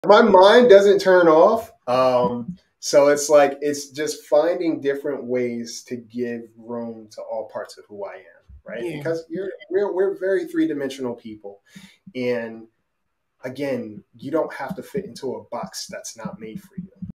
My mind doesn't turn off. So it's like it's just finding different ways to give room to all parts of who I am, right? Yeah. Because we're very three-dimensional people, and again, you don't have to fit into a box that's not made for you.